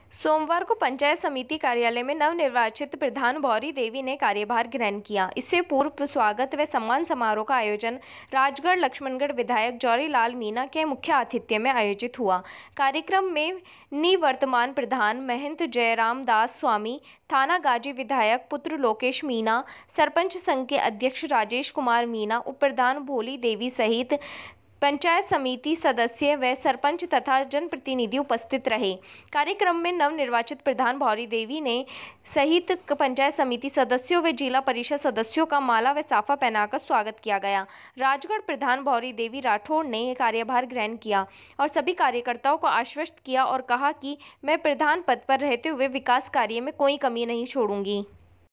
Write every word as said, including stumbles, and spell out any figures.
सोमवार को पंचायत समिति कार्यालय में नवनिर्वाचित प्रधान भौरी देवी ने कार्यभार ग्रहण किया। इससे पूर्व स्वागत व सम्मान समारोह का आयोजन राजगढ़ लक्ष्मणगढ़ विधायक जौरीलाल मीणा के मुख्य आतिथ्य में आयोजित हुआ। कार्यक्रम में निवर्तमान प्रधान महंत जयराम दास स्वामी, थाना गाजी विधायक पुत्र लोकेश मीणा, सरपंच संघ के अध्यक्ष राजेश कुमार मीणा, उप प्रधान भोली देवी सहित पंचायत समिति सदस्य व सरपंच तथा जनप्रतिनिधि उपस्थित रहे। कार्यक्रम में नवनिर्वाचित प्रधान भौरी देवी ने सहित पंचायत समिति सदस्यों व जिला परिषद सदस्यों का माला व साफा पहनाकर स्वागत किया गया। राजगढ़ प्रधान भौरी देवी राठौड़ ने कार्यभार ग्रहण किया और सभी कार्यकर्ताओं को आश्वस्त किया और कहा कि मैं प्रधान पद पर रहते हुए विकास कार्य में कोई कमी नहीं छोड़ूंगी।